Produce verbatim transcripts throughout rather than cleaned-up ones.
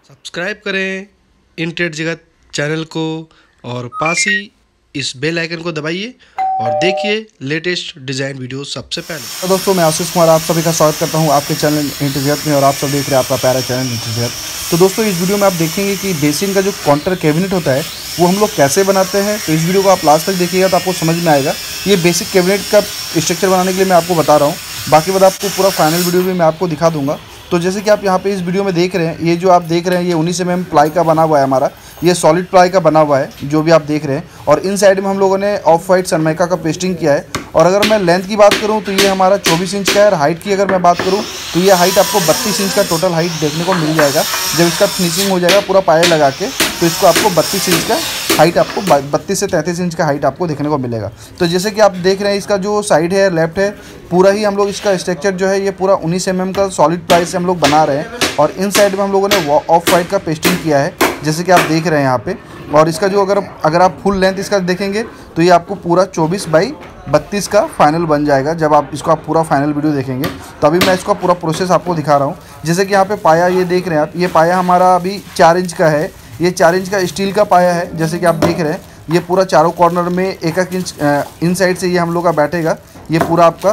Subscribe करें इंटेड जगत channel को और पास ही इस बेल आइकन को दबाइए और देखिए लेटेस्ट डिज़ाइन वीडियो सबसे पहले। तो दोस्तों मैं आशीष कुमार आप सभी का स्वागत करता हूं आपके चैनल इंटेड जगत में और आप सब देख रहे हैं आपका प्यारा चैनल इंटेड जगत। तो दोस्तों इस वीडियो में आप देखेंगे कि बेसिन का जो काउंटर कैबिनेट होता है वो हम लोग कैसे बनाते हैं। तो इस वीडियो को आप लास्ट तक देखिएगा तो आपको समझ में आएगा। ये बेसिक कैबिनेट का स्ट्रक्चर बनाने के लिए मैं आपको बता रहा हूँ, बाकी बात आपको पूरा फाइनल वीडियो भी मैं आपको दिखा दूंगा। तो जैसे कि आप यहाँ पे इस वीडियो में देख रहे हैं, ये जो आप देख रहे हैं ये उन्नीस एम एम प्लाई का बना हुआ है हमारा, ये सॉलिड प्लाई का बना हुआ है जो भी आप देख रहे हैं। और इन साइड में हम लोगों ने ऑफ वाइट सनमाइका का पेस्टिंग किया है। और अगर मैं लेंथ की बात करूं तो ये हमारा चौबीस इंच का है और हाइट की अगर मैं बात करूं तो ये हाइट आपको बत्तीस इंच का टोटल हाइट देखने को मिल जाएगा। जब इसका फिनिशिंग हो जाएगा पूरा पाया लगा के तो इसको आपको बत्तीस इंच का हाइट आपको बत्तीस से तैंतीस इंच का हाइट आपको देखने को मिलेगा। तो जैसे कि आप देख रहे हैं इसका जो साइड है लेफ्ट है पूरा ही हम लोग इसका स्ट्रक्चर जो है ये पूरा उन्नीस एम एम का सॉलिड प्लाई से हम लोग बना रहे हैं। और इन साइड में हम लोगों ने ऑफ वाइट का पेस्टिंग किया है जैसे कि आप देख रहे हैं यहाँ पे। और इसका जो अगर अगर आप फुल लेंथ इसका देखेंगे तो ये आपको पूरा चौबीस बाई बत्तीस का फाइनल बन जाएगा। जब आप इसको आप पूरा फाइनल वीडियो देखेंगे तभी मैं इसका पूरा प्रोसेस आपको दिखा रहा हूँ। जैसे कि यहाँ पे पाया ये देख रहे हैं आप, ये पाया हमारा अभी चार इंच का है, ये चार इंच का स्टील का पाया है। जैसे कि आप देख रहे हैं ये पूरा चारों कॉर्नर में एक एक इंच इन साइड से ये हम लोग का बैठेगा। ये पूरा आपका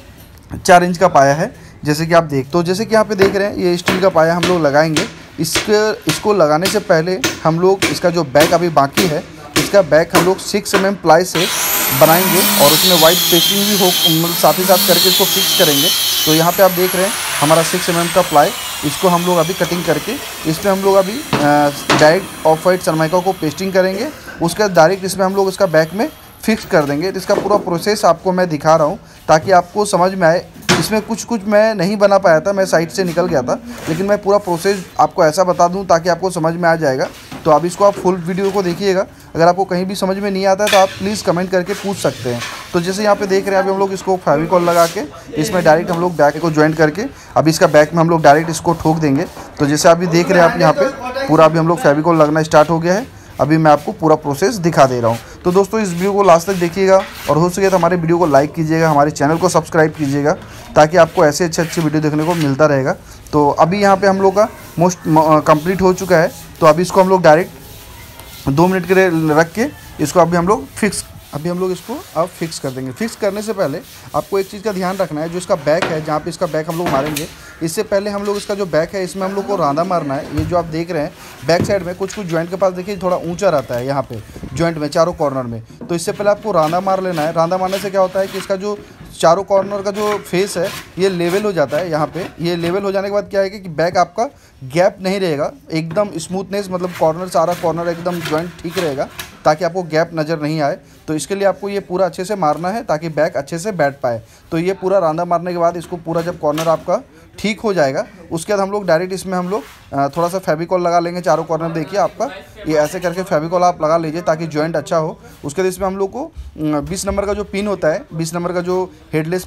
चार इंच का पाया है जैसे कि आप देख। तो जैसे कि यहाँ पे देख रहे हैं ये स्टील का पाया हम लोग लगाएंगे। इसके इसको लगाने से पहले हम लोग इसका जो बैक अभी बाकी है इसका बैक हम लोग सिक्स एम एम प्लाई से बनाएंगे और उसमें वाइट पेस्टिंग भी हो मतलब साथ ही साथ करके इसको फिक्स करेंगे। तो यहाँ पे आप देख रहे हैं हमारा सिक्स एम एम का प्लाई, इसको हम लोग अभी कटिंग करके इसमें हम लोग अभी डायरेक्ट ऑफ वाइट सनमाइका को पेस्टिंग करेंगे। उसके बाद डायरेक्ट इसमें हम लोग इसका बैक में फिक्स कर देंगे। तो इसका पूरा प्रोसेस आपको मैं दिखा रहा हूँ ताकि आपको समझ में आए। इसमें कुछ कुछ मैं नहीं बना पाया था, मैं साइड से निकल गया था, लेकिन मैं पूरा प्रोसेस आपको ऐसा बता दूं ताकि आपको समझ में आ जाएगा। तो अब इसको आप फुल वीडियो को देखिएगा। अगर आपको कहीं भी समझ में नहीं आता है तो आप प्लीज़ कमेंट करके पूछ सकते हैं। तो जैसे यहाँ पे देख रहे हैं अभी हम लोग इसको फेविकॉल लगा के इसमें डायरेक्ट हम लोग बैक को ज्वाइंट करके अभी इसका बैक में हम लोग डायरेक्ट इसको ठोक देंगे। तो जैसे अभी देख रहे हैं आप यहाँ पे पूरा अभी हम लोग फेविकॉल लगना स्टार्ट हो गया है। अभी मैं आपको पूरा प्रोसेस दिखा दे रहा हूँ। तो दोस्तों इस वीडियो को लास्ट तक देखिएगा और हो सके तो हमारे वीडियो को लाइक कीजिएगा, हमारे चैनल को सब्सक्राइब कीजिएगा ताकि आपको ऐसे अच्छे अच्छे वीडियो देखने को मिलता रहेगा। तो अभी यहाँ पे हम लोग का मोस्ट कंप्लीट हो चुका है। तो अभी इसको हम लोग डायरेक्ट दो मिनट के लिए रख के इसको अभी हम लोग फिक्स अभी हम लोग इसको अब फिक्स कर देंगे। फिक्स करने से पहले आपको एक चीज़ का ध्यान रखना है, जो इसका बैक है जहाँ पे इसका बैक हम लोग मारेंगे इससे पहले हम लोग इसका जो बैक है इसमें हम लोग को रांदा मारना है। ये जो आप देख रहे हैं बैक साइड में कुछ कुछ जॉइंट के पास देखिए थोड़ा ऊंचा रहता है यहाँ पे जॉइंट में चारों कॉर्नर में। तो इससे पहले आपको रांदा मार लेना है। रांदा मारने से क्या होता है कि इसका जो चारों कॉर्नर का जो फेस है ये लेवल हो जाता है। यहाँ पे ये लेवल हो जाने के बाद क्या है कि बैक आपका गैप नहीं रहेगा, एकदम स्मूथनेस मतलब कॉर्नर सारा कॉर्नर एकदम जॉइंट ठीक रहेगा ताकि आपको गैप नज़र नहीं आए। तो इसके लिए आपको ये पूरा अच्छे से मारना है ताकि बैक अच्छे से बैठ पाए। तो ये पूरा रांदा मारने के बाद इसको पूरा जब कॉर्नर आपका ठीक हो जाएगा उसके बाद हम लोग डायरेक्ट इसमें हम लोग थोड़ा सा फेविकॉल लगा लेंगे चारों कॉर्नर। देखिए आपका ये ऐसे करके फेविकॉल आप लगा लीजिए ताकि जॉइंट अच्छा हो। उसके बाद इसमें हम लोग को बीस नंबर का जो पिन होता है, बीस नंबर का जो हेडलेस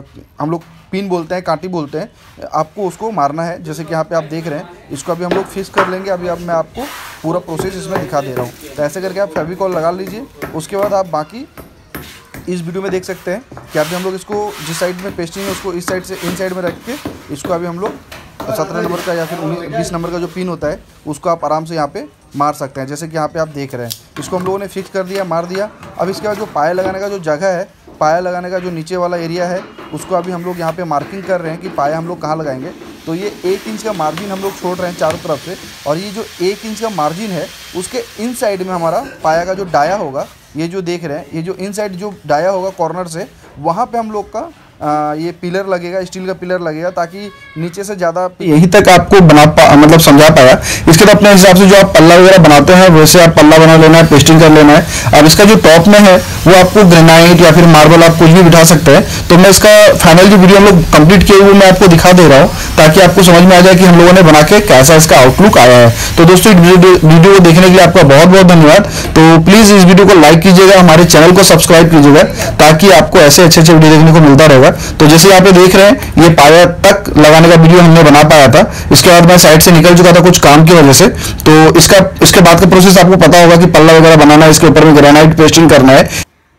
हम लोग पिन बोलते हैं, कांटी बोलते हैं, आपको उसको मारना है। जैसे कि यहाँ पे आप देख रहे हैं इसको अभी हम लोग फिक्स कर लेंगे। अभी अब मैं आपको पूरा प्रोसेस इसमें दिखा दे रहा हूँ। तो ऐसे करके आप फेविकॉल लगा लीजिए। उसके बाद आप बाकी इस वीडियो में देख सकते हैं कि अभी हम लोग इसको जिस साइड में पेस्टिंग है उसको इस साइड से इन साइड में रख के इसको अभी हम लोग सत्रह नंबर का या फिर बीस नंबर का जो पिन होता है उसको आप आराम से यहाँ पे मार सकते हैं। जैसे कि यहाँ पे आप देख रहे हैं इसको हम लोगों ने फिक्स कर दिया, मार दिया। अब इसके बाद जो पाया लगाने का जो जगह है, पाया लगाने का जो नीचे वाला एरिया है उसको अभी हम लोग यहाँ पे मार्किंग कर रहे हैं कि पाया हम लोग कहाँ लगाएंगे। तो ये एक इंच का मार्जिन हम लोग छोड़ रहे हैं चारों तरफ से। और ये जो एक इंच का मार्जिन है उसके इन साइड में हमारा पाया का जो डाया होगा, ये जो देख रहे हैं ये जो इन साइड जो डाया होगा कॉर्नर से वहाँ पे हम लोग का आ, ये पिलर लगेगा, स्टील का पिलर लगेगा ताकि नीचे से ज़्यादा यहीं तक आपको बना पा मतलब समझा पाया। इसके बाद अपने हिसाब से जो आप पल्ला वगैरह बनाते हैं वैसे आप पल्ला बना लेना है, पेस्टिंग कर लेना है। अब इसका जो टॉप में है वो आपको ग्रेनाइट या फिर मार्बल आप कुछ भी बिठा सकते हैं। तो मैं इसका फाइनल जो वीडियो हम लोग कंप्लीट किए हुए मैं आपको दिखा दे रहा हूँ ताकि आपको समझ में आ जाए कि हम लोगों ने बना के कैसा इसका आउटलुक आया है। तो दोस्तों वीडियो को देखने के लिए आपका बहुत बहुत धन्यवाद। तो प्लीज़ इस वीडियो को लाइक कीजिएगा, हमारे चैनल को सब्सक्राइब कीजिएगा ताकि आपको ऐसे अच्छे अच्छे वीडियो देखने को मिलता रहेगा। तो जैसे यहाँ पे देख रहे हैं ये पाया तक लगाने का वीडियो हमने बना पाया था। इसके बाद मैं साइड से निकल चुका था कुछ काम की वजह से। तो इसका इसके बाद का प्रोसेस आपको पता होगा कि पल्ला वगैरह बनाना है, इसके ऊपर में ग्रेनाइट पेस्टिंग करना है।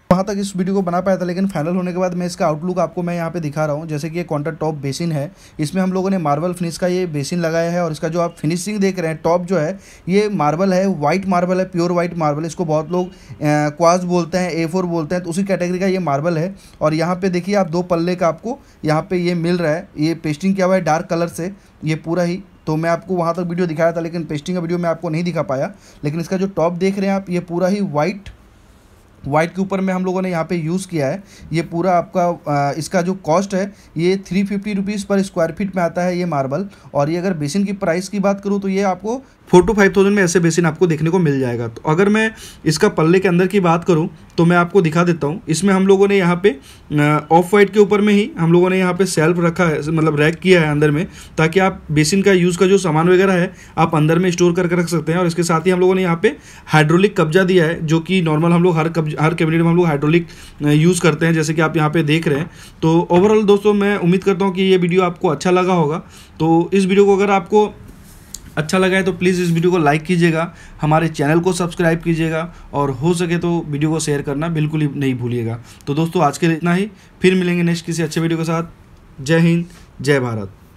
वहाँ तक इस वीडियो को बना पाया था, लेकिन फाइनल होने के बाद मैं इसका आउटलुक आपको मैं यहाँ पे दिखा रहा हूँ। जैसे कि ये काउंटर टॉप बेसिन है, इसमें हम लोगों ने मार्बल फिनिश का ये बेसिन लगाया है और इसका जो आप फिनिशिंग देख रहे हैं टॉप जो है ये मार्बल है, वाइट मार्बल है, प्योर वाइट मार्बल। इसको बहुत लोग क्वास बोलते हैं, ए फोर बोलते हैं, तो उसी कैटेगरी का ये मार्बल है। और यहाँ पे देखिए आप दो पल्ले का आपको यहाँ पे ये मिल रहा है, ये पेस्टिंग किया हुआ है डार्क कलर से ये पूरा ही। तो मैं आपको वहाँ तक वीडियो दिखाया था, लेकिन पेस्टिंग का वीडियो मैं आपको नहीं दिखा पाया। लेकिन इसका जो टॉप देख रहे हैं आप, ये पूरा ही वाइट वाइट के ऊपर में हम लोगों ने यहाँ पे यूज़ किया है। ये पूरा आपका आ, इसका जो कॉस्ट है ये three fifty rupees per square feet में आता है ये मार्बल। और ये अगर बेसिन की प्राइस की बात करूँ तो ये आपको फोर टू फाइव थाउजेंड में ऐसे बेसिन आपको देखने को मिल जाएगा। तो अगर मैं इसका पल्ले के अंदर की बात करूं तो मैं आपको दिखा देता हूं। इसमें हम लोगों ने यहाँ पे ऑफ वाइट के ऊपर में ही हम लोगों ने यहाँ पे सेल्फ रखा है, मतलब रैक किया है अंदर में, ताकि आप बेसिन का यूज़ का जो सामान वगैरह है आप अंदर में स्टोर करके रख सकते हैं। और इसके साथ ही हम लोगों ने यहाँ पे हाइड्रोलिक कब्जा दिया है, जो कि नॉर्मल हम लोग हर कब्जा हर कैबिनेट में हम लोग हाइड्रोलिक यूज़ करते हैं, जैसे कि आप यहाँ पे देख रहे हैं। तो ओवरऑल दोस्तों मैं उम्मीद करता हूँ कि ये वीडियो आपको अच्छा लगा होगा। तो इस वीडियो को अगर आपको अच्छा लगा है तो प्लीज़ इस वीडियो को लाइक कीजिएगा, हमारे चैनल को सब्सक्राइब कीजिएगा और हो सके तो वीडियो को शेयर करना बिल्कुल ही नहीं भूलिएगा। तो दोस्तों आज के लिए इतना ही, फिर मिलेंगे नेक्स्ट किसी अच्छे वीडियो के साथ। जय हिंद, जय भारत।